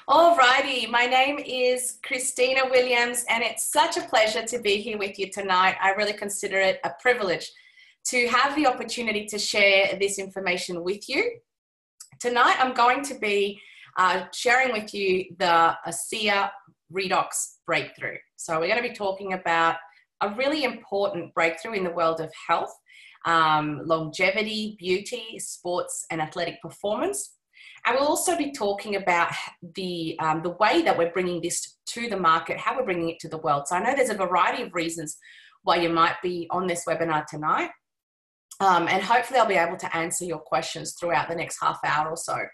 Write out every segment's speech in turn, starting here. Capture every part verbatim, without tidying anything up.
Alrighty, my name is Cristina Williams, and it's such a pleasure to be here with you tonight. I really consider it a privilege to have the opportunity to share this information with you. Tonight, I'm going to be uh, sharing with you the ASEA redox breakthrough. So we're going to be talking about a really important breakthrough in the world of health, um, longevity, beauty, sports, and athletic performance. And we'll also be talking about the, um, the way that we're bringing this to the market, how we're bringing it to the world. So I know there's a variety of reasons why you might be on this webinar tonight. Um, and hopefully I'll be able to answer your questions throughout the next half hour or so.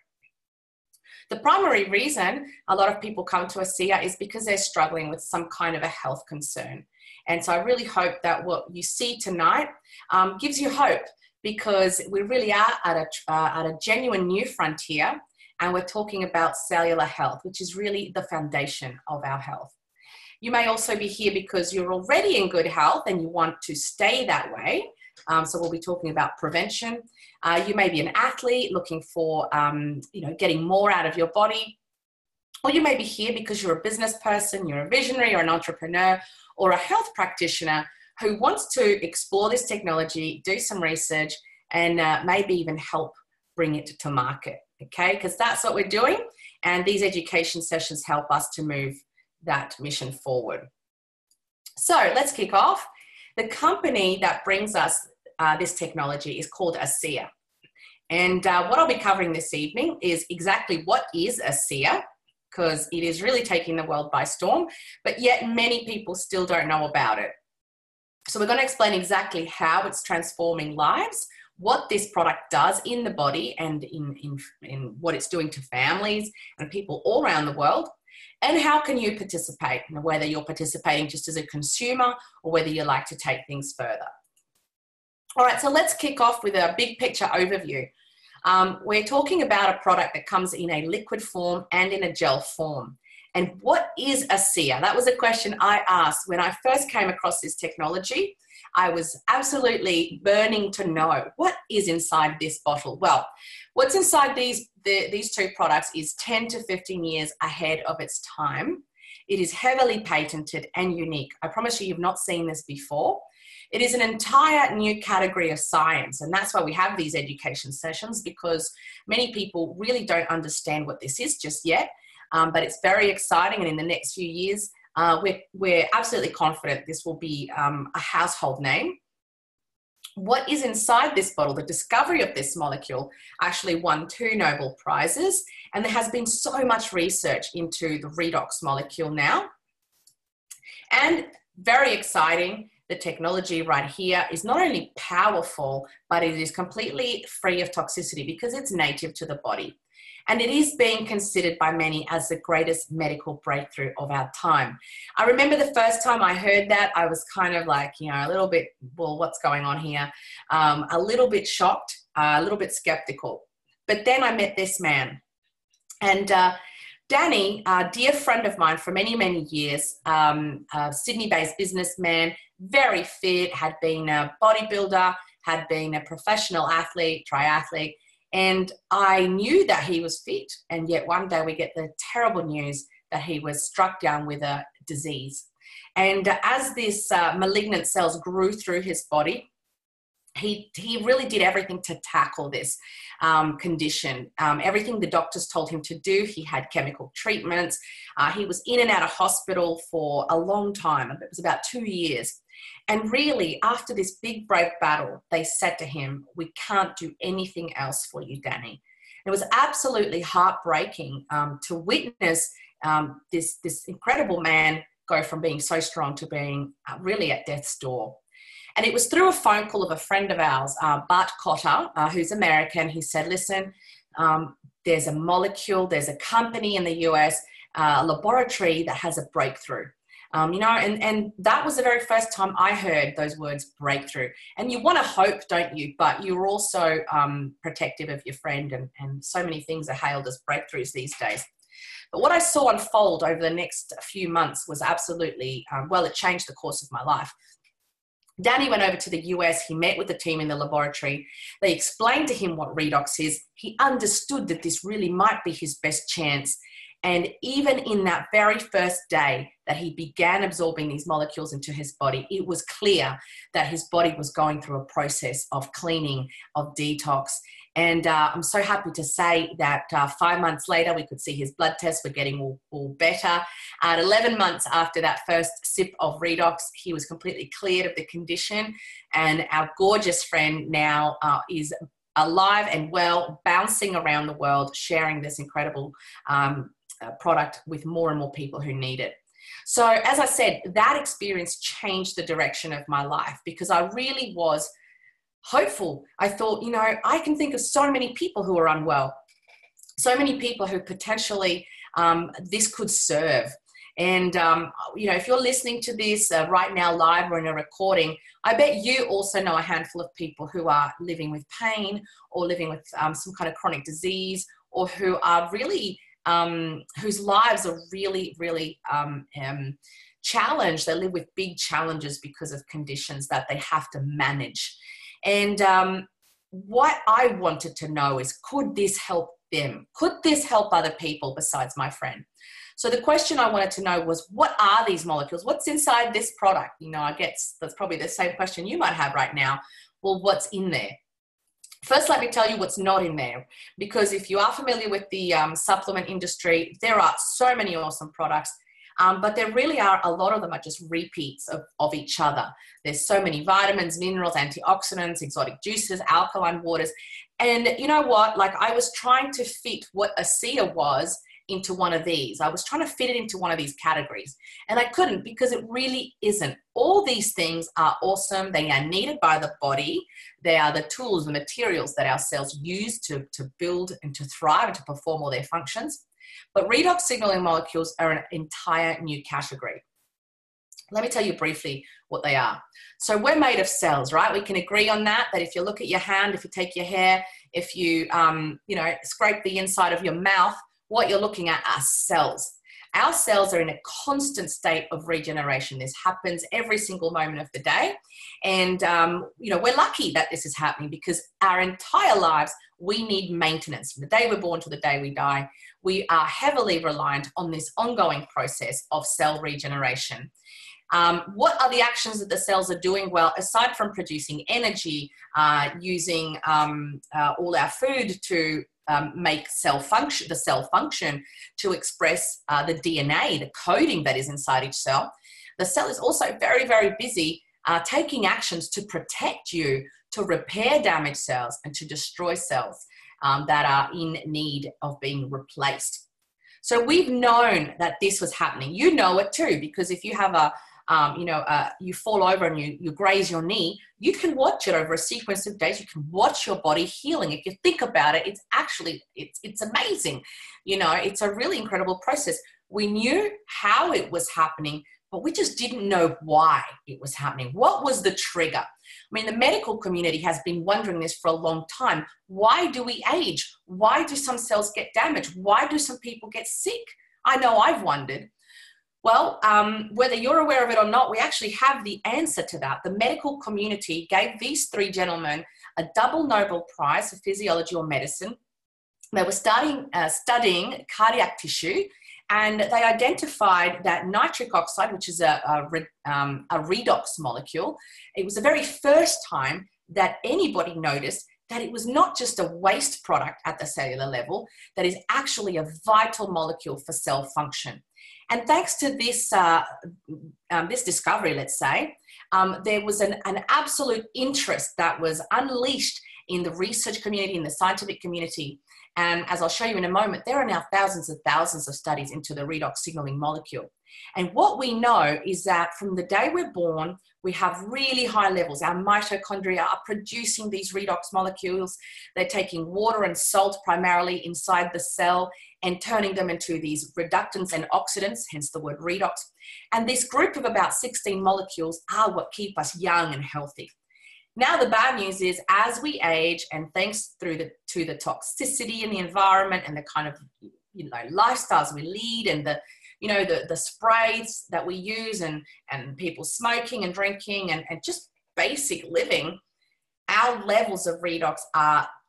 The primary reason a lot of people come to ASEA is because they're struggling with some kind of a health concern. And so I really hope that what you see tonight um, gives you hope, because we really are at a, uh, at a genuine new frontier, and we're talking about cellular health, which is really the foundation of our health. You may also be here because you're already in good health and you want to stay that way. Um, so we'll be talking about prevention. Uh, you may be an athlete looking for, um, you know, getting more out of your body. Or you may be here because you're a business person, you're a visionary or an entrepreneur or a health practitioner who wants to explore this technology, do some research, and uh, maybe even help bring it to market, okay? Because that's what we're doing, and these education sessions help us to move that mission forward. So let's kick off. The company that brings us uh, this technology is called ASEA. And uh, what I'll be covering this evening is exactly what is ASEA, because it is really taking the world by storm, but yet many people still don't know about it. So we're going to explain exactly how it's transforming lives, what this product does in the body and in, in, in what it's doing to families and people all around the world, and how can you participate, and whether you're participating just as a consumer or whether you like to take things further. All right, so let's kick off with a big picture overview. Um, we're talking about a product that comes in a liquid form and in a gel form. And what is ASEA? That was a question I asked when I first came across this technology. I was absolutely burning to know what is inside this bottle. Well, what's inside these, the, these two products is ten to fifteen years ahead of its time. It is heavily patented and unique. I promise you, you've not seen this before. It is an entire new category of science, and that's why we have these education sessions, because many people really don't understand what this is just yet. Um, but it's very exciting, and in the next few years, uh, we're, we're absolutely confident this will be um, a household name. What is inside this bottle, the discovery of this molecule, actually won two Nobel Prizes, and there has been so much research into the redox molecule now. And very exciting, the technology right here is not only powerful, but it is completely free of toxicity because it's native to the body. And it is being considered by many as the greatest medical breakthrough of our time. I remember the first time I heard that, I was kind of like, you know, a little bit, well, what's going on here? Um, a little bit shocked, uh, a little bit skeptical. But then I met this man. And uh, Danny, a dear friend of mine for many, many years, um, a Sydney-based businessman, very fit, had been a bodybuilder, had been a professional athlete, triathlete. And I knew that he was fit, and yet one day we get the terrible news that he was struck down with a disease. And uh, as this uh, malignant cells grew through his body, he, he really did everything to tackle this um, condition. Um, everything the doctors told him to do, he had chemical treatments. Uh, he was in and out of hospital for a long time. It was about two years. And really, after this big brave battle, they said to him, "We can't do anything else for you, Danny." It was absolutely heartbreaking um, to witness um, this, this incredible man go from being so strong to being uh, really at death's door. And it was through a phone call of a friend of ours, uh, Bart Cotter, uh, who's American. He said, listen, um, there's a molecule, there's a company in the U S, uh, a laboratory that has a breakthrough. Um, you know, and, and that was the very first time I heard those words, breakthrough. And you want to hope, don't you? But you're also um, protective of your friend, and, and so many things are hailed as breakthroughs these days. But what I saw unfold over the next few months was absolutely, um, well, it changed the course of my life. Danny went over to the U S, he met with the team in the laboratory. They explained to him what redox is. He understood that this really might be his best chance. And even in that very first day that he began absorbing these molecules into his body, it was clear that his body was going through a process of cleaning, of detox. And uh, I'm so happy to say that uh, five months later, we could see his blood tests were getting all, all better. At eleven months after that first sip of Redox, he was completely cleared of the condition. And our gorgeous friend now uh, is alive and well, bouncing around the world, sharing this incredible um, uh, product with more and more people who need it. So as I said, that experience changed the direction of my life, because I really was hopeful. I thought, you know, I can think of so many people who are unwell, so many people who potentially um, this could serve. And, um, you know, if you're listening to this uh, right now live or in a recording, I bet you also know a handful of people who are living with pain or living with um, some kind of chronic disease, or who are really, um, whose lives are really, really um, um, challenged. They live with big challenges because of conditions that they have to manage. And um, what I wanted to know is, could this help them? Could this help other people besides my friend? So the question I wanted to know was, what are these molecules? What's inside this product? You know, I guess that's probably the same question you might have right now. Well, what's in there? First, let me tell you what's not in there, because if you are familiar with the um, supplement industry, there are so many awesome products. Um, but there really are, a lot of them are just repeats of, of each other. There's so many vitamins, minerals, antioxidants, exotic juices, alkaline waters. And you know what? Like, I was trying to fit what ASEA was into one of these. I was trying to fit it into one of these categories. And I couldn't, because it really isn't. All these things are awesome. They are needed by the body. They are the tools, the materials that our cells use to, to build and to thrive and to perform all their functions. But redox signaling molecules are an entire new category. Let me tell you briefly what they are. So we're made of cells, right? We can agree on that, that if you look at your hand, if you take your hair, if you, um, you know, scrape the inside of your mouth, what you're looking at are cells. Our cells are in a constant state of regeneration. This happens every single moment of the day. And, um, you know, we're lucky that this is happening, because our entire lives, we need maintenance. From the day we're born to the day we die, we are heavily reliant on this ongoing process of cell regeneration. Um, what are the actions that the cells are doing? Well, aside from producing energy, uh, using um, uh, all our food to um, make cell function, the cell function to express uh, the D N A, the coding that is inside each cell, the cell is also very, very busy uh, taking actions to protect you, to repair damaged cells, and to destroy cells um, that are in need of being replaced. So we've known that this was happening. You know it too, because if you have a Um, you know, uh, you fall over and you, you graze your knee, you can watch it over a sequence of days. You can watch your body healing. If you think about it, it's actually, it's, it's amazing. You know, it's a really incredible process. We knew how it was happening, but we just didn't know why it was happening. What was the trigger? I mean, the medical community has been wondering this for a long time. Why do we age? Why do some cells get damaged? Why do some people get sick? I know I've wondered. Well, um, whether you're aware of it or not, we actually have the answer to that. The medical community gave these three gentlemen a double Nobel Prize for physiology or medicine. They were starting, uh, studying cardiac tissue, and they identified that nitric oxide, which is a, a, um, a redox molecule, it was the very first time that anybody noticed that it was not just a waste product at the cellular level, that is actually a vital molecule for cell function. And thanks to this, uh, um, this discovery, let's say, um, there was an, an absolute interest that was unleashed in the research community, in the scientific community. And as I'll show you in a moment, there are now thousands and thousands of studies into the redox signaling molecule. And what we know is that from the day we're born, we have really high levels. Our mitochondria are producing these redox molecules. They're taking water and salt primarily inside the cell and turning them into these reductants and oxidants, hence the word redox. And this group of about sixteen molecules are what keep us young and healthy. Now, the bad news is, as we age, and thanks through the, to the toxicity in the environment and the kind of, you know, lifestyles we lead, and the, you know, the, the sprays that we use, and, and people smoking and drinking, and, and just basic living, our levels of redox are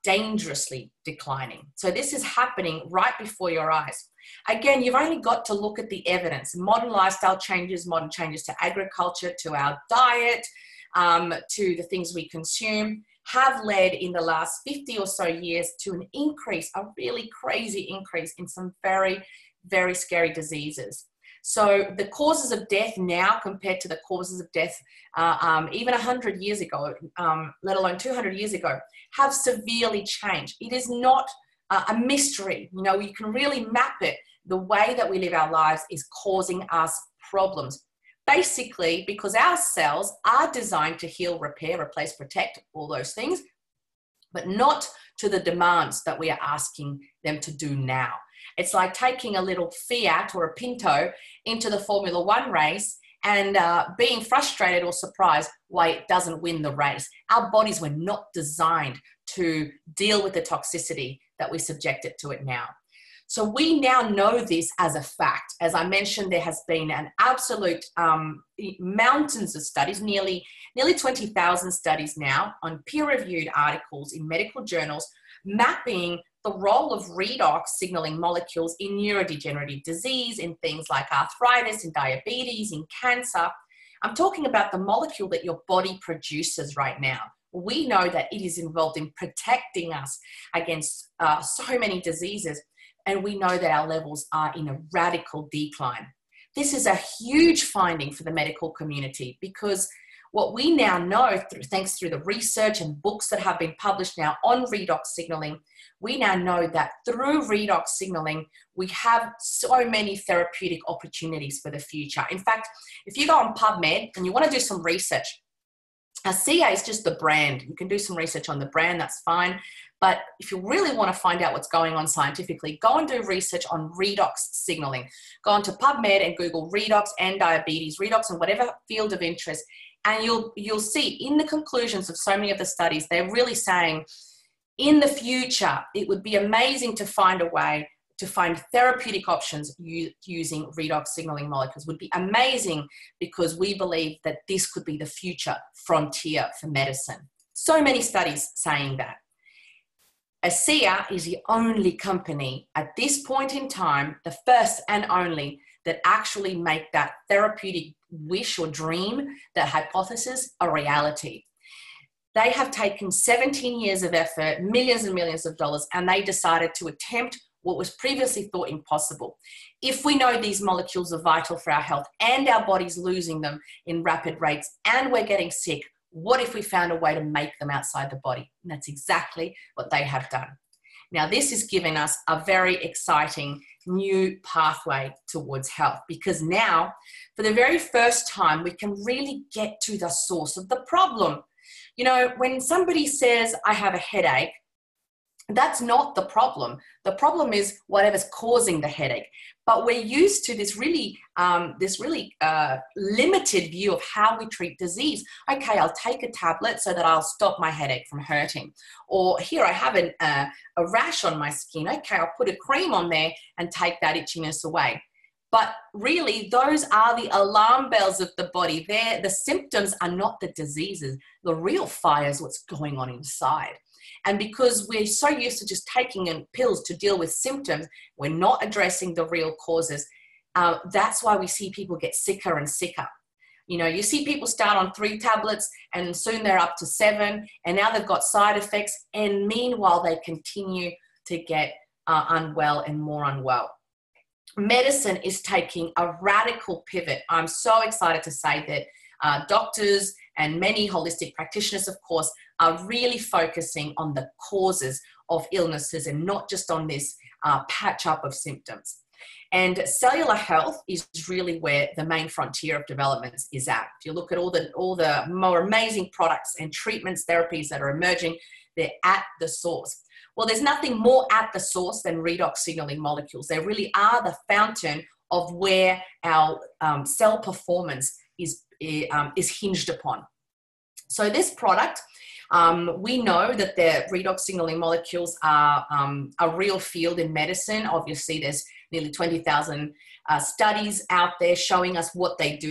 dangerously declining. So this is happening right before your eyes. Again, you've only got to look at the evidence. Modern lifestyle changes, modern changes to agriculture, to our diet, um, to the things we consume, have led in the last fifty or so years to an increase, a really crazy increase in some very, very scary diseases. So the causes of death now compared to the causes of death uh, um, even one hundred years ago, um, let alone two hundred years ago, have severely changed. It is not uh, a mystery. You know, you can really map it. The way that we live our lives is causing us problems. Basically, because our cells are designed to heal, repair, replace, protect, all those things, but not to the demands that we are asking them to do now. It's like taking a little Fiat or a Pinto into the Formula One race and uh, being frustrated or surprised why it doesn't win the race. Our bodies were not designed to deal with the toxicity that we subject it to it now. So we now know this as a fact. As I mentioned, there has been an absolute um, mountains of studies, nearly, nearly twenty thousand studies now on peer-reviewed articles in medical journals mapping the role of redox signaling molecules in neurodegenerative disease, in things like arthritis, in diabetes, in cancer. I'm talking about the molecule that your body produces right now. We know that it is involved in protecting us against uh, so many diseases. And we know that our levels are in a radical decline. This is a huge finding for the medical community because what we now know, through, thanks through the research and books that have been published now on redox signaling, we now know that through redox signaling, we have so many therapeutic opportunities for the future. In fact, if you go on PubMed and you want to do some research, a C A is just the brand. You can do some research on the brand, that's fine. But if you really want to find out what's going on scientifically, go and do research on redox signaling. Go onto PubMed and Google redox and diabetes, redox and whatever field of interest, and you'll, you'll see in the conclusions of so many of the studies, they're really saying in the future, it would be amazing to find a way to find therapeutic options using redox signaling molecules. Would be amazing because we believe that this could be the future frontier for medicine. So many studies saying that. A C A is the only company at this point in time, the first and only, that actually make that therapeutic wish or dream, that hypothesis, a reality. They have taken seventeen years of effort, millions and millions of dollars, and they decided to attempt what was previously thought impossible. If we know these molecules are vital for our health and our body's losing them in rapid rates and we're getting sick, what if we found a way to make them outside the body? And that's exactly what they have done. Now, this is giving us a very exciting new pathway towards health because now, for the very first time, we can really get to the source of the problem. You know, when somebody says, I have a headache, that's not the problem. The problem is whatever's causing the headache. But we're used to this really, um, this really uh, limited view of how we treat disease. Okay, I'll take a tablet so that I'll stop my headache from hurting. Or here I have an, uh, a rash on my skin. Okay, I'll put a cream on there and take that itchiness away. But really, those are the alarm bells of the body. They're, the symptoms are not the diseases. The real fire is what's going on inside. And because we're so used to just taking in pills to deal with symptoms, we're not addressing the real causes. Uh, that's why we see people get sicker and sicker. You know, you see people start on three tablets and soon they're up to seven, and now they've got side effects. And meanwhile, they continue to get uh, unwell and more unwell. Medicine is taking a radical pivot. I'm so excited to say that uh, doctors and many holistic practitioners, of course, are really focusing on the causes of illnesses and not just on this uh, patch up of symptoms. And cellular health is really where the main frontier of developments is at. If you look at all the, all the more amazing products and treatments, therapies that are emerging, they're at the source. Well, there's nothing more at the source than redox signaling molecules. They really are the fountain of where our um, cell performance is, um, is hinged upon. So this product, um, we know that the redox signaling molecules are um, a real field in medicine. Obviously, there's nearly twenty thousand uh, studies out there showing us what they do.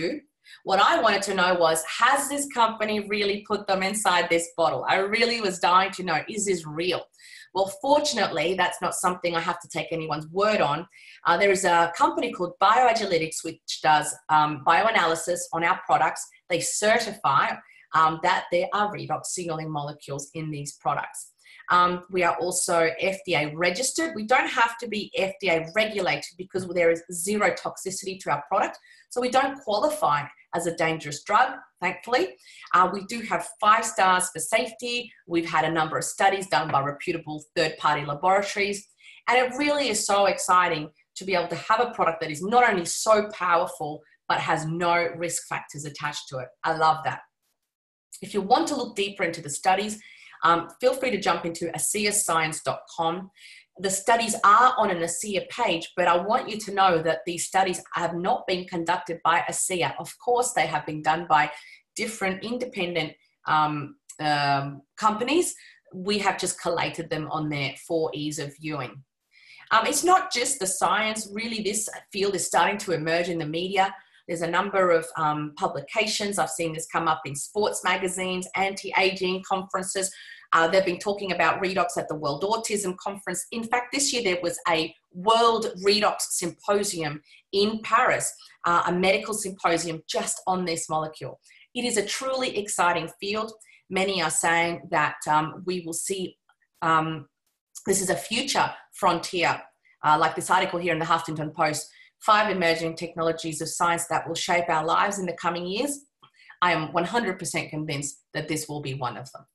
What I wanted to know was, has this company really put them inside this bottle? I really was dying to know, is this real? Well, fortunately, that's not something I have to take anyone's word on. Uh, there is a company called Bioagiletics, which does um, bioanalysis on our products. They certify um, that there are redox signaling molecules in these products. Um, we are also F D A registered. We don't have to be F D A regulated because there is zero toxicity to our product. So we don't qualify as a dangerous drug, thankfully. Uh, we do have five stars for safety. We've had a number of studies done by reputable third-party laboratories. And it really is so exciting to be able to have a product that is not only so powerful, but has no risk factors attached to it. I love that. If you want to look deeper into the studies, um, feel free to jump into acea science dot com. The studies are on an ASEA page, but I want you to know that these studies have not been conducted by ASEA. Of course, they have been done by different independent um, um, companies. We have just collated them on there for ease of viewing. Um, it's not just the science. Really, this field is starting to emerge in the media. There's a number of um, publications. I've seen this come up in sports magazines, anti-aging conferences. Uh, they've been talking about redox at the World Autism Conference. In fact, this year there was a World Redox Symposium in Paris, uh, a medical symposium just on this molecule. It is a truly exciting field. Many are saying that um, we will see, um, this is a future frontier, uh, like this article here in the Huffington Post, five emerging technologies of science that will shape our lives in the coming years. I am one hundred percent convinced that this will be one of them.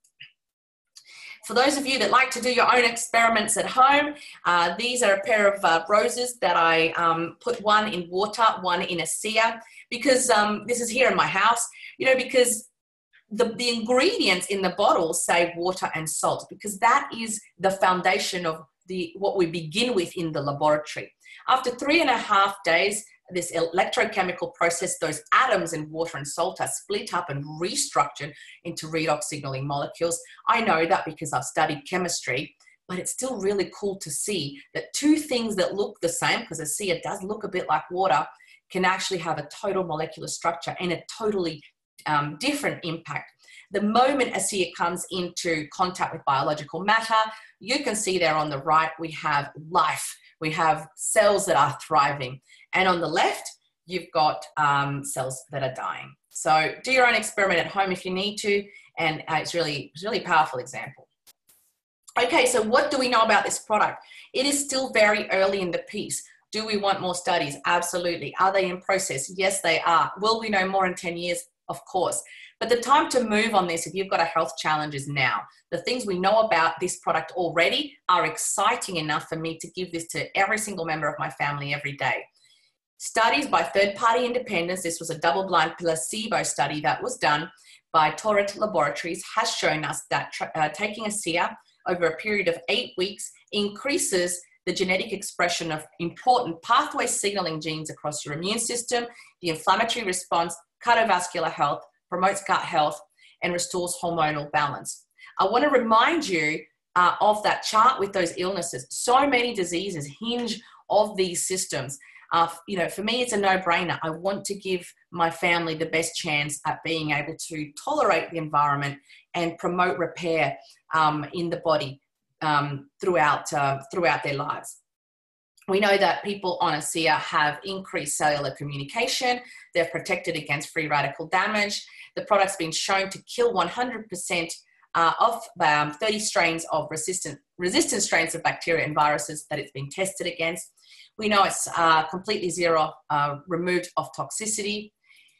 For those of you that like to do your own experiments at home, uh, these are a pair of uh, roses that I um, put one in water, one in ASEA, because um, this is here in my house, you know, because the, the ingredients in the bottle say water and salt, because that is the foundation of the what we begin with in the laboratory. After three and a half days, this electrochemical process, those atoms in water and salt are split up and restructured into redox signaling molecules. I know that because I've studied chemistry, but it's still really cool to see that two things that look the same, because ASEA does look a bit like water, can actually have a total molecular structure and a totally um, different impact. The moment ASEA comes into contact with biological matter, you can see there on the right, we have life. We have cells that are thriving. And on the left, you've got um, cells that are dying. So do your own experiment at home if you need to. And uh, it's really, it's really a powerful example. Okay, so what do we know about this product? It is still very early in the piece. Do we want more studies? Absolutely. Are they in process? Yes, they are. Will we know more in ten years? Of course. But the time to move on this, if you've got a health challenge, is now. The things we know about this product already are exciting enough for me to give this to every single member of my family every day. Studies by third-party independents, this was a double-blind placebo study that was done by Torit Laboratories, has shown us that uh, taking ASEA over a period of eight weeks increases the genetic expression of important pathway signaling genes across your immune system, the inflammatory response, cardiovascular health, promotes gut health, and restores hormonal balance. I want to remind you uh, of that chart with those illnesses. So many diseases hinge of these systems. Uh, you know, for me, it's a no-brainer. I want to give my family the best chance at being able to tolerate the environment and promote repair um, in the body um, throughout, uh, throughout their lives. We know that people on ASEA have increased cellular communication. They're protected against free radical damage. The product's been shown to kill one hundred percent uh, of um, thirty strains of resistant, resistant strains of bacteria and viruses that it's been tested against. We know it's uh, completely zero uh, removed of toxicity.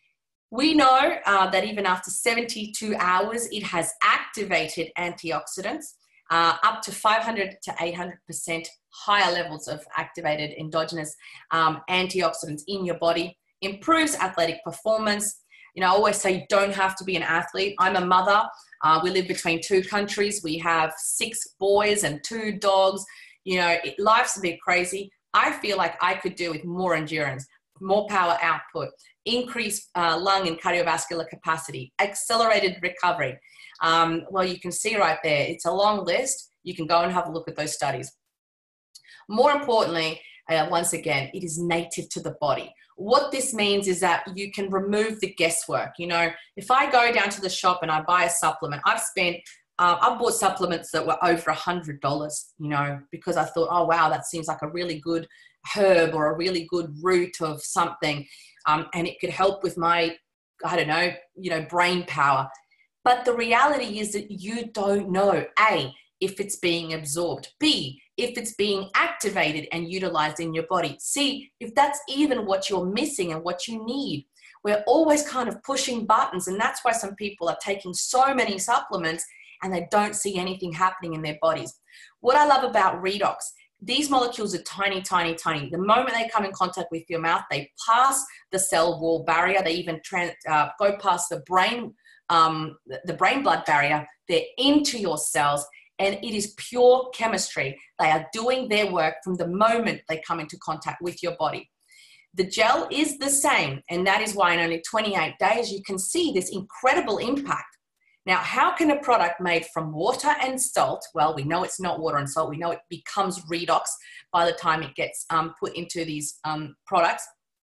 We know uh, that even after seventy-two hours, it has activated antioxidants, uh, up to five hundred to eight hundred percent higher levels of activated endogenous um, antioxidants in your body, improves athletic performance. You know, I always say you don't have to be an athlete. I'm a mother. Uh, we live between two countries. We have six boys and two dogs. You know, it, life's a bit crazy. I feel like I could do with more endurance, more power output, increased uh, lung and cardiovascular capacity, accelerated recovery. Um, well, you can see right there, it's a long list. You can go and have a look at those studies. More importantly, Uh, once again, it is native to the body. What this means is that you can remove the guesswork. You know, if I go down to the shop and I buy a supplement, I've spent, uh, I've bought supplements that were over a hundred dollars, you know, because I thought, oh, wow, that seems like a really good herb or a really good root of something. Um, and it could help with my, I don't know, you know, brain power. But the reality is that you don't know, A, if it's being absorbed, B, if it's being activated and utilized in your body, C, if that's even what you're missing and what you need. We're always kind of pushing buttons, and that's why some people are taking so many supplements and they don't see anything happening in their bodies. What I love about redox, these molecules are tiny, tiny, tiny. The moment they come in contact with your mouth, they pass the cell wall barrier. They even trans, uh, go past the brain, um, the brain-blood barrier. They're into your cells, and it is pure chemistry. They are doing their work from the moment they come into contact with your body. The gel is the same, and that is why in only twenty-eight days, you can see this incredible impact. Now, how can a product made from water and salt, well, we know it's not water and salt, we know it becomes redox by the time it gets um, put into these um, products,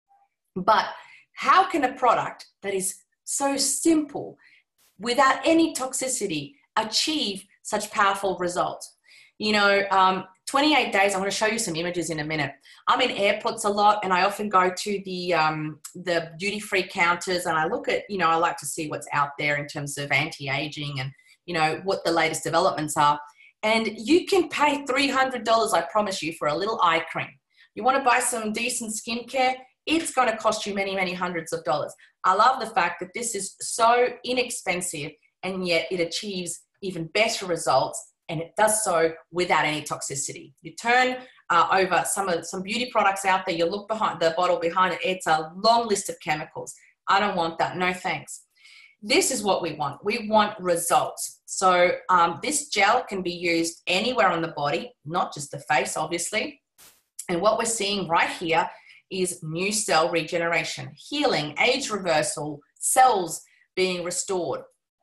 but how can a product that is so simple, without any toxicity, achieve such powerful results? You know, um, twenty-eight days, I'm going to show you some images in a minute. I'm in airports a lot, and I often go to the, um, the duty-free counters, and I look at, you know, I like to see what's out there in terms of anti-aging and, you know, what the latest developments are. And you can pay three hundred dollars, I promise you, for a little eye cream. You want to buy some decent skincare, it's going to cost you many, many hundreds of dollars. I love the fact that this is so inexpensive, and yet it achieves even better results, and it does so without any toxicity. You turn uh, over some of some beauty products out there, you look behind the bottle behind it, it's a long list of chemicals. I don't want that, no thanks. This is what we want. We want results. So um, this gel can be used anywhere on the body, not just the face, obviously. And what we're seeing right here is new cell regeneration, healing, age reversal, cells being restored.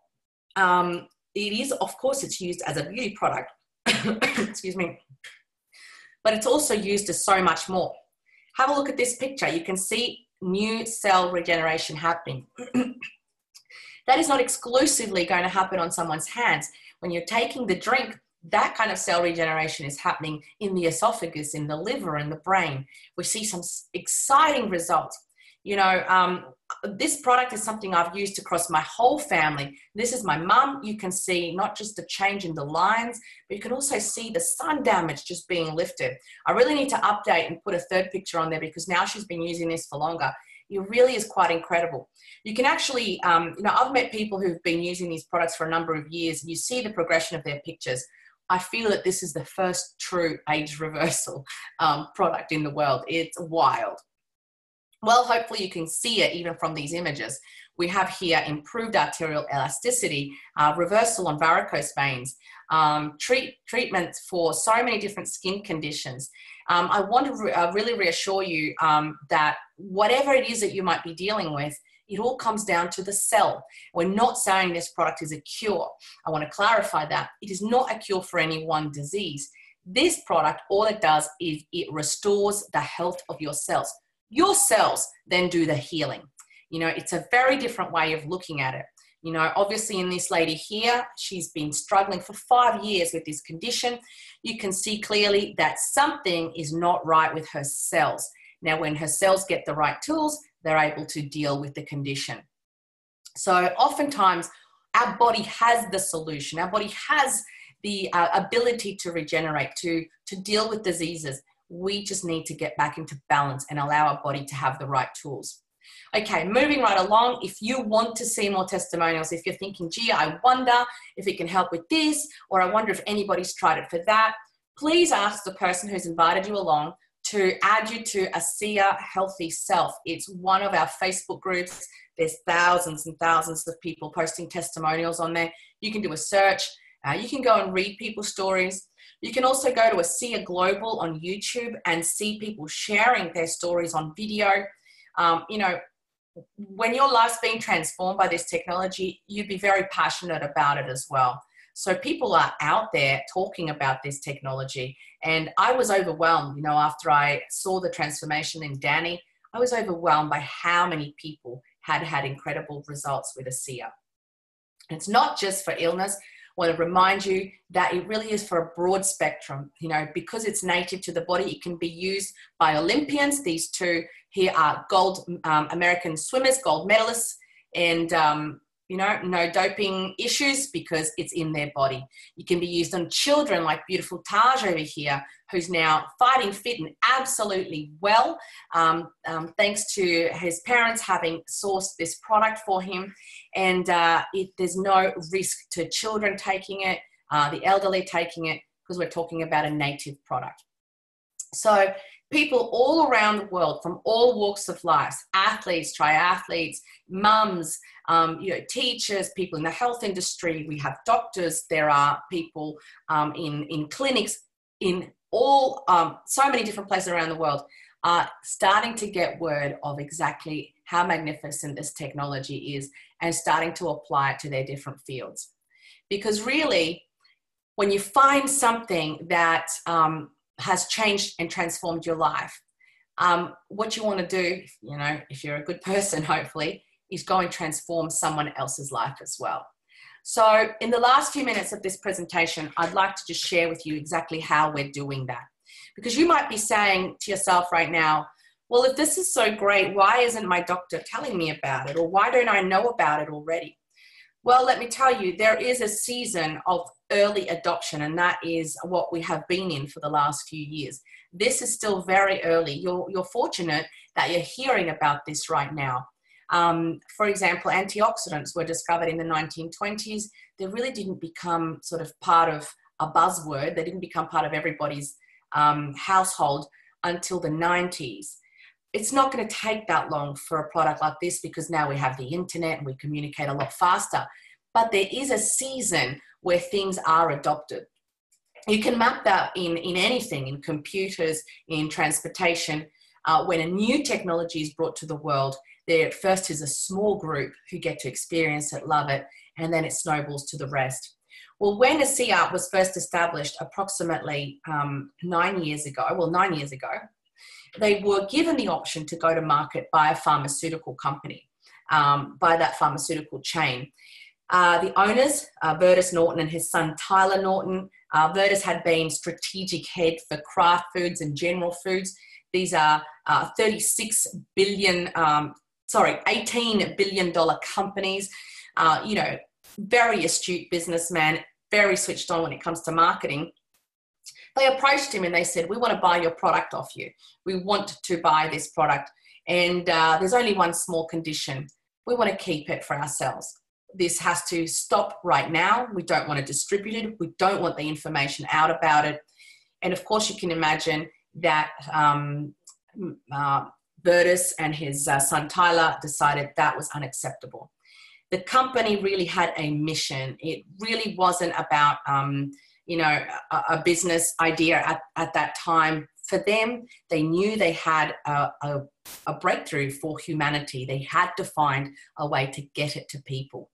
Um, It is, of course, it's used as a beauty product, excuse me, but it's also used as so much more. Have a look at this picture. You can see new cell regeneration happening. That is not exclusively going to happen on someone's hands. When you're taking the drink, that kind of cell regeneration is happening in the esophagus, in the liver, in the brain. We see some exciting results. You know, um, this product is something I've used across my whole family. This is my mum. You can see not just the change in the lines, but you can also see the sun damage just being lifted. I really need to update and put a third picture on there because now she's been using this for longer. It really is quite incredible. You can actually, um, you know, I've met people who've been using these products for a number of years, and you see the progression of their pictures. I feel that this is the first true age reversal um, product in the world. It's wild. Well, hopefully you can see it even from these images. We have here improved arterial elasticity, uh, reversal on varicose veins, um, treat, treatments for so many different skin conditions. Um, I want to re uh, really reassure you um, that whatever it is that you might be dealing with, it all comes down to the cell. We're not saying this product is a cure. I want to clarify that. It is not a cure for any one disease. This product, all it does is it restores the health of your cells. Your cells then do the healing. You know, it's a very different way of looking at it. You know, obviously in this lady here, she's been struggling for five years with this condition. You can see clearly that something is not right with her cells. Now, when her cells get the right tools, they're able to deal with the condition. So oftentimes our body has the solution. Our body has the uh, ability to regenerate, to, to deal with diseases. We just need to get back into balance and allow our body to have the right tools. Okay, moving right along. If you want to see more testimonials, if you're thinking, gee, I wonder if it can help with this, or I wonder if anybody's tried it for that, please ask the person who's invited you along to add you to A S E A Healthy Self. It's one of our Facebook groups. There's thousands and thousands of people posting testimonials on there. You can do a search. Uh, you can go and read people's stories. You can also go to A S E A Global on YouTube and see people sharing their stories on video. Um, you know, when your life's being transformed by this technology, you'd be very passionate about it as well. So people are out there talking about this technology. And I was overwhelmed, you know, after I saw the transformation in Danny, I was overwhelmed by how many people had had incredible results with ASEA. And it's not just for illness. I want to remind you that it really is for a broad spectrum, you know, because it's native to the body. It can be used by Olympians. These two here are gold um, American swimmers, gold medalists, and, um, you know, no doping issues because it's in their body. It can be used on children like beautiful Taj over here, who's now fighting fit and absolutely well, um, um, thanks to his parents having sourced this product for him. And uh, it, there's no risk to children taking it, uh, the elderly taking it, because we're talking about a native product. So people all around the world from all walks of life, athletes, triathletes, mums, um, you know, teachers, people in the health industry, we have doctors, there are people um, in, in clinics, in all, um, so many different places around the world are starting to get word of exactly how magnificent this technology is and starting to apply it to their different fields. Because really, when you find something that um, has changed and transformed your life, um, what you want to do, you know, if you're a good person, hopefully, is go and transform someone else's life as well. So in the last few minutes of this presentation, I'd like to just share with you exactly how we're doing that. Because you might be saying to yourself right now, well, if this is so great, why isn't my doctor telling me about it? Or why don't I know about it already? Well, let me tell you, there is a season of early adoption, and that is what we have been in for the last few years. This is still very early. You're, you're fortunate that you're hearing about this right now. Um, for example, antioxidants were discovered in the nineteen twenties. They really didn't become sort of part of a buzzword. They didn't become part of everybody's um, household until the nineties. It's not going to take that long for a product like this because now we have the internet and we communicate a lot faster. But there is a season where things are adopted. You can map that in, in anything, in computers, in transportation. Uh, when a new technology is brought to the world, there first is a small group who get to experience it, love it, and then it snowballs to the rest. Well, when ASEA was first established approximately um, nine years ago, well, nine years ago, they were given the option to go to market by a pharmaceutical company, um, by that pharmaceutical chain. Uh, the owners, uh, Vertus Norton and his son Tyler Norton, uh, Vertus had been strategic head for Kraft Foods and General Foods. These are uh, thirty-six billion, um, sorry, eighteen billion dollar companies. Uh, you know, very astute businessman, very switched on when it comes to marketing. They approached him and they said, we want to buy your product off you. We want to buy this product. And uh, there's only one small condition. We want to keep it for ourselves. This has to stop right now. We don't want to distribute it. We don't want the information out about it. And of course, you can imagine that um, uh, Vertus and his uh, son Tyler decided that was unacceptable. The company really had a mission. It really wasn't about um, you know, a, a business idea at, at that time. For them, they knew they had a, a, a breakthrough for humanity. They had to find a way to get it to people.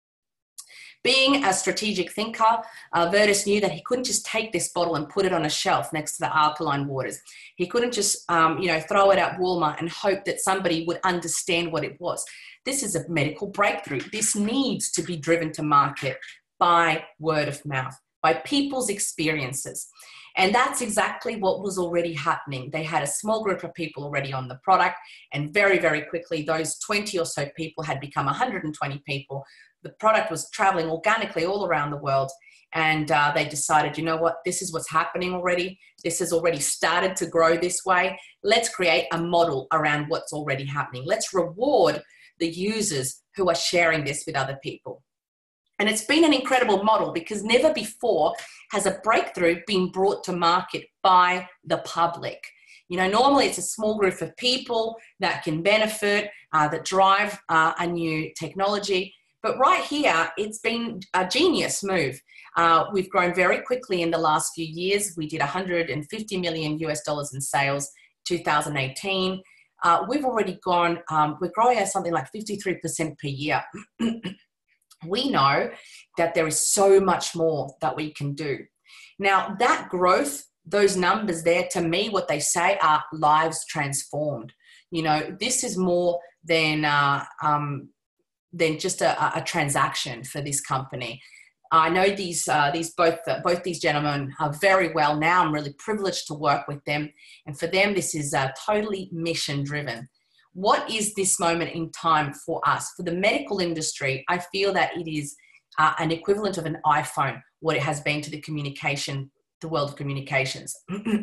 Being a strategic thinker, uh, Vertus knew that he couldn't just take this bottle and put it on a shelf next to the alkaline waters. He couldn't just, um, you know, throw it at Walmart and hope that somebody would understand what it was. This is a medical breakthrough. This needs to be driven to market by word of mouth, by people's experiences. And that's exactly what was already happening. They had a small group of people already on the product, and very, very quickly, those twenty or so people had become one hundred twenty people. The product was traveling organically all around the world, and uh, they decided, you know what, this is what's happening already. This has already started to grow this way. Let's create a model around what's already happening. Let's reward the users who are sharing this with other people. And it's been an incredible model because never before has a breakthrough been brought to market by the public. You know, normally it's a small group of people that can benefit, uh, that drive uh, a new technology. But right here, it's been a genius move. Uh, we've grown very quickly in the last few years. We did one hundred fifty million US dollars in sales two thousand eighteen. Uh, we've already gone, um, we're growing at something like fifty-three percent per year. we know that there is so much more that we can do. Now, that growth, those numbers there, to me, what they say are lives transformed. You know, this is more than uh, um, than just a, a transaction for this company. I know these uh, these both uh, both these gentlemen are very well now. I'm really privileged to work with them, and for them, this is uh, totally mission driven. What is this moment in time for us? For the medical industry, I feel that it is uh, an equivalent of an iPhone, what it has been to the communication, the world of communications.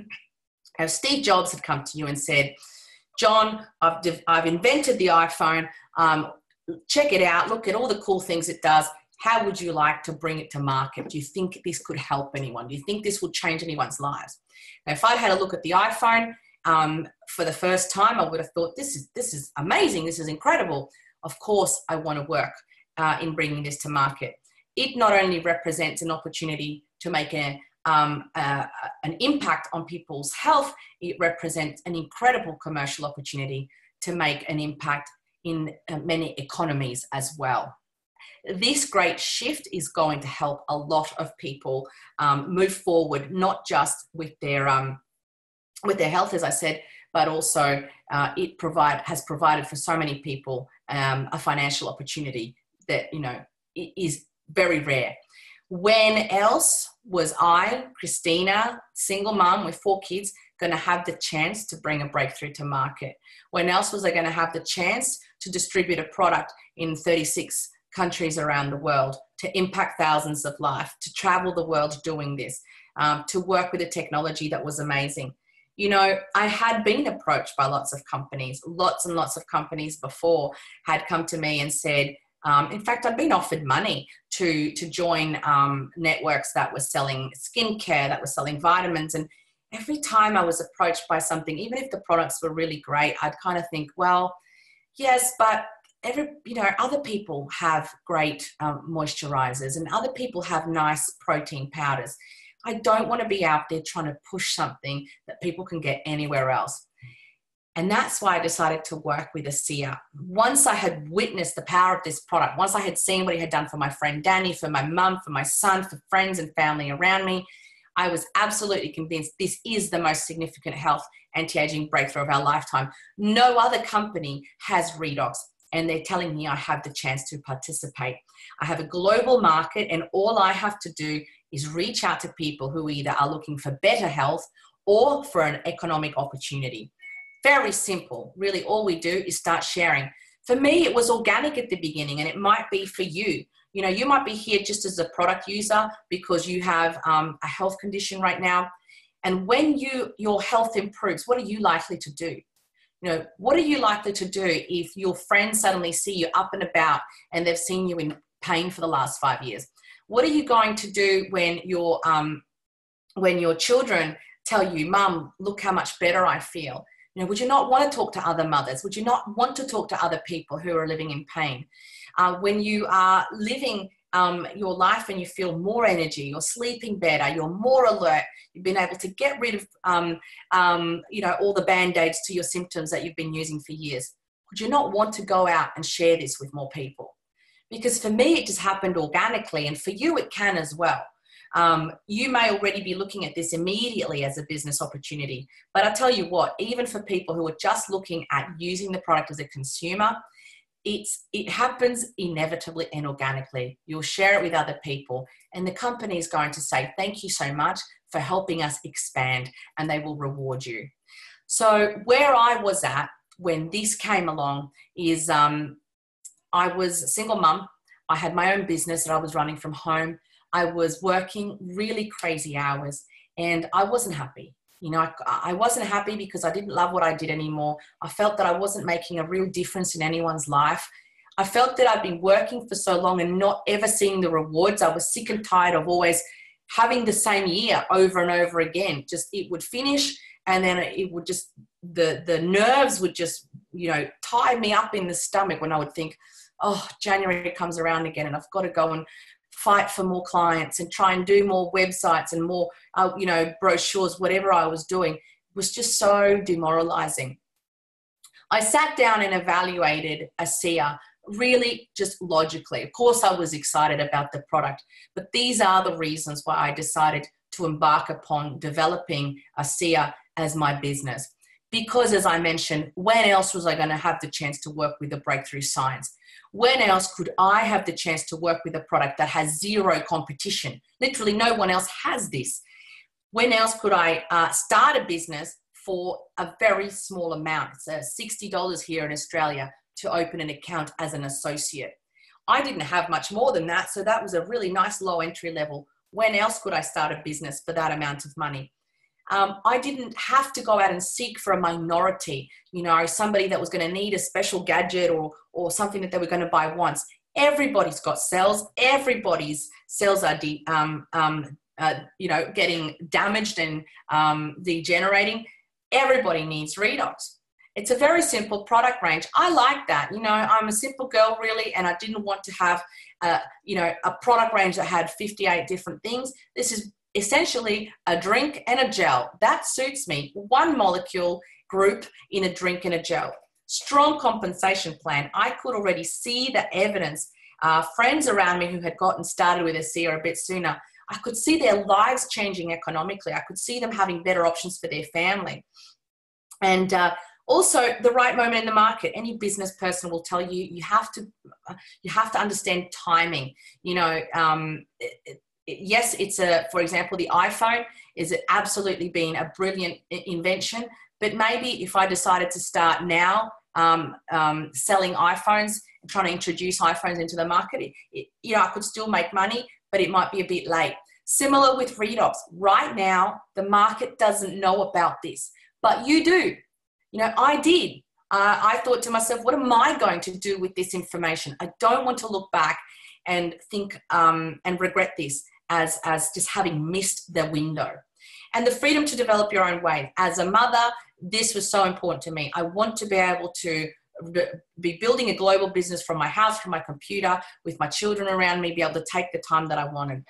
Now, Steve Jobs had come to you and said, John, I've, I've invented the iPhone. Um, check it out. Look at all the cool things it does. How would you like to bring it to market? Do you think this could help anyone? Do you think this would change anyone's lives? Now, if I'd had a look at the iPhone um, for the first time, I would have thought, this is, this is amazing. This is incredible. Of course, I want to work uh, in bringing this to market. It not only represents an opportunity to make a, um, uh, an impact on people's health, it represents an incredible commercial opportunity to make an impact in uh, many economies as well. This great shift is going to help a lot of people um, move forward, not just with their um, with their health, as I said, but also uh, it provide has provided for so many people um, a financial opportunity that, you know, is very rare. When else was I, Cristina, single mom with four kids, going to have the chance to bring a breakthrough to market? When else was I going to have the chance to distribute a product in thirty-six countries around the world, to impact thousands of lives, to travel the world doing this, um, to work with a technology that was amazing? You know, I had been approached by lots of companies, lots and lots of companies before had come to me and said, um, in fact, I'd been offered money to, to join um, networks that were selling skincare, that were selling vitamins. And every time I was approached by something, even if the products were really great, I'd kind of think, well, yes, but every, you know, other people have great um, moisturizers and other people have nice protein powders. I don't want to be out there trying to push something that people can get anywhere else. And that's why I decided to work with a seer. Once I had witnessed the power of this product, once I had seen what he had done for my friend Danny, for my mum, for my son, for friends and family around me, I was absolutely convinced this is the most significant health anti-aging breakthrough of our lifetime. No other company has redox, and they're telling me I have the chance to participate. I have a global market, and all I have to do is reach out to people who either are looking for better health or for an economic opportunity. Very simple. Really, all we do is start sharing. For me, it was organic at the beginning, and it might be for you. You know, you might be here just as a product user because you have um, a health condition right now. And when you your health improves, what are you likely to do? You know, what are you likely to do if your friends suddenly see you up and about and they've seen you in pain for the last five years? What are you going to do when your um, when your children tell you, Mum, look how much better I feel? You know, would you not want to talk to other mothers? Would you not want to talk to other people who are living in pain? Uh, when you are living um, your life and you feel more energy, you're sleeping better, you're more alert, you've been able to get rid of, um, um, you know, all the band-aids to your symptoms that you've been using for years. Would you not want to go out and share this with more people? Because for me, it just happened organically, and for you, it can as well. Um, you may already be looking at this immediately as a business opportunity, but I tell you what, even for people who are just looking at using the product as a consumer, it's, it happens inevitably and organically. You'll share it with other people, and the company is going to say, thank you so much for helping us expand, and they will reward you. So where I was at when this came along is um, I was a single mum. I had my own business that I was running from home. I was working really crazy hours, and I wasn't happy. You know, I, I wasn't happy because I didn't love what I did anymore. I felt that I wasn't making a real difference in anyone's life. I felt that I'd been working for so long and not ever seeing the rewards. I was sick and tired of always having the same year over and over again. Just, it would finish, and then it would just, the, the nerves would just, you know, tie me up in the stomach when I would think, oh, January comes around again and I've got to go and fight for more clients and try and do more websites and more, uh, you know, brochures. Whatever I was doing was just so demoralizing. I sat down and evaluated a seer really just logically. Of course, I was excited about the product, but these are the reasons why I decided to embark upon developing ASEA as my business. Because, as I mentioned, when else was I going to have the chance to work with a breakthrough science? When else could I have the chance to work with a product that has zero competition? Literally, no one else has this. When else could I uh, start a business for a very small amount? It's uh, sixty dollars here in Australia to open an account as an associate. I didn't have much more than that, so that was a really nice low entry level. When else could I start a business for that amount of money? Um, I didn't have to go out and seek for a minority, you know, somebody that was going to need a special gadget or, or something that they were going to buy once. Everybody's got cells. Everybody's cells are, de um, um, uh, you know, getting damaged and um, degenerating. Everybody needs redox. It's a very simple product range. I like that. You know, I'm a simple girl really, and I didn't want to have, uh, you know, a product range that had fifty-eight different things. This is essentially a drink and a gel. That suits me. One molecule group in a drink and a gel. Strong compensation plan. I could already see the evidence. Uh, friends around me who had gotten started with ASEA a bit sooner, I could see their lives changing economically. I could see them having better options for their family. And uh, also the right moment in the market. Any business person will tell you, you have to, you have to understand timing. You know, um, it, yes, it's a, for example, the iPhone is absolutely been a brilliant invention, but maybe if I decided to start now um, um, selling iPhones and trying to introduce iPhones into the market, it, it, you know, I could still make money, but it might be a bit late. Similar with redox. Right now, the market doesn't know about this, but you do. You know, I did. Uh, I thought to myself, what am I going to do with this information? I don't want to look back and think um, and regret this as, as just having missed the window. And the freedom to develop your own way. As a mother, this was so important to me. I want to be able to be building a global business from my house, from my computer, with my children around me, be able to take the time that I wanted.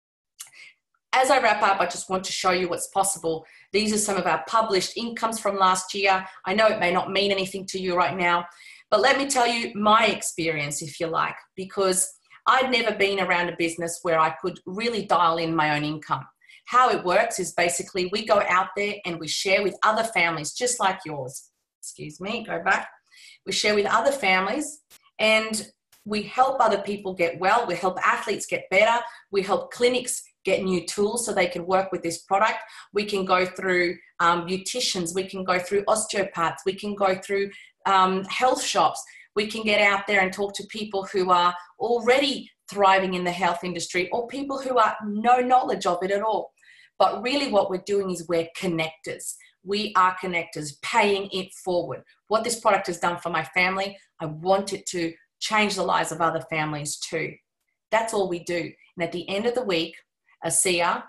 As I wrap up, I just want to show you what's possible. These are some of our published incomes from last year. I know it may not mean anything to you right now, but let me tell you my experience, if you like, because I'd never been around a business where I could really dial in my own income. How it works is basically we go out there and we share with other families just like yours. Excuse me, go back. We share with other families and we help other people get well. We help athletes get better. We help clinics get new tools so they can work with this product. We can go through um, beauticians. We can go through osteopaths. We can go through um, health shops. We can get out there and talk to people who are already thriving in the health industry or people who have no knowledge of it at all. But really what we're doing is we're connectors. We are connectors, paying it forward. What this product has done for my family, I want it to change the lives of other families too. That's all we do. And at the end of the week, ASEA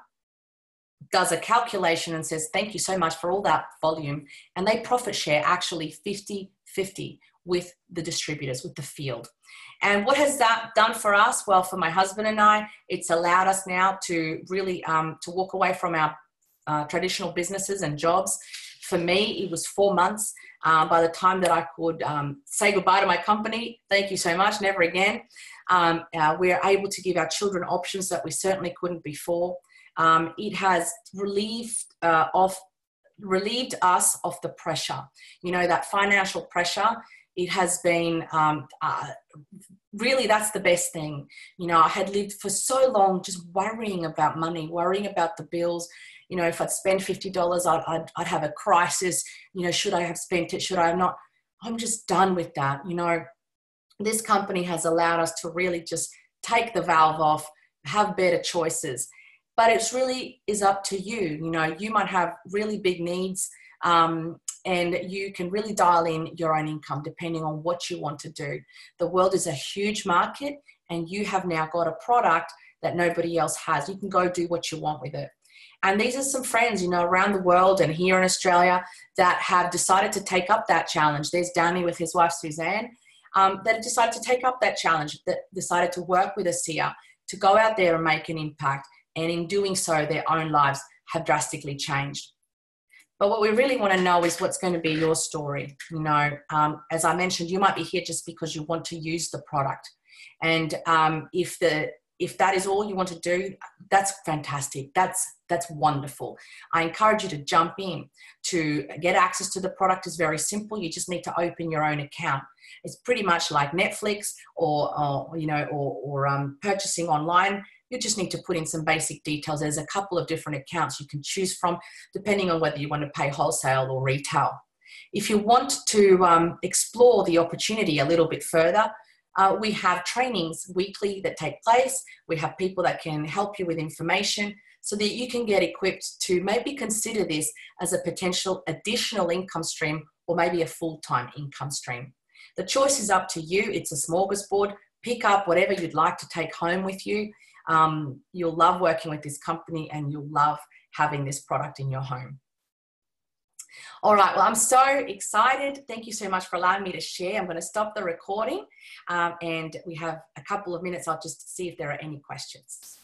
does a calculation and says, thank you so much for all that volume. And they profit share actually fifty fifty with the distributors, with the field. And what has that done for us? Well, for my husband and I, it's allowed us now to really um, to walk away from our uh, traditional businesses and jobs. For me, it was four months. Uh, by the time that I could um, say goodbye to my company, thank you so much, never again. Um, uh, we're able to give our children options that we certainly couldn't before. Um, it has relieved uh, of relieved us of the pressure, you know, that financial pressure. It has been um, uh, really, that's the best thing. You know, I had lived for so long just worrying about money, worrying about the bills. You know, if I'd spend fifty dollars, I'd, I'd, I'd have a crisis. You know, should I have spent it? Should I have not? I'm just done with that. You know, this company has allowed us to really just take the valve off, have better choices. But it's really is up to you. You know, you might have really big needs um, and you can really dial in your own income depending on what you want to do. The world is a huge market and you have now got a product that nobody else has. You can go do what you want with it. And these are some friends, you know, around the world and here in Australia that have decided to take up that challenge. There's Danny with his wife, Suzanne, um, that have decided to take up that challenge, that decided to work with ASEA, to go out there and make an impact. And in doing so, their own lives have drastically changed. But what we really want to know is what's going to be your story. You know, um, as I mentioned, you might be here just because you want to use the product. And um, if the if that is all you want to do, that's fantastic. That's that's wonderful. I encourage you to jump in. To get access to the product is very simple. You just need to open your own account. It's pretty much like Netflix or, or you know, or, or um, purchasing online. You just need to put in some basic details. There's a couple of different accounts you can choose from, depending on whether you want to pay wholesale or retail. If you want to um, explore the opportunity a little bit further, uh, we have trainings weekly that take place. We have people that can help you with information so that you can get equipped to maybe consider this as a potential additional income stream or maybe a full-time income stream. The choice is up to you. It's a smorgasbord. Pick up whatever you'd like to take home with you. Um, you'll love working with this company and you'll love having this product in your home. All right, well, I'm so excited. Thank you so much for allowing me to share. I'm going to stop the recording um, and we have a couple of minutes. I'll just see if there are any questions.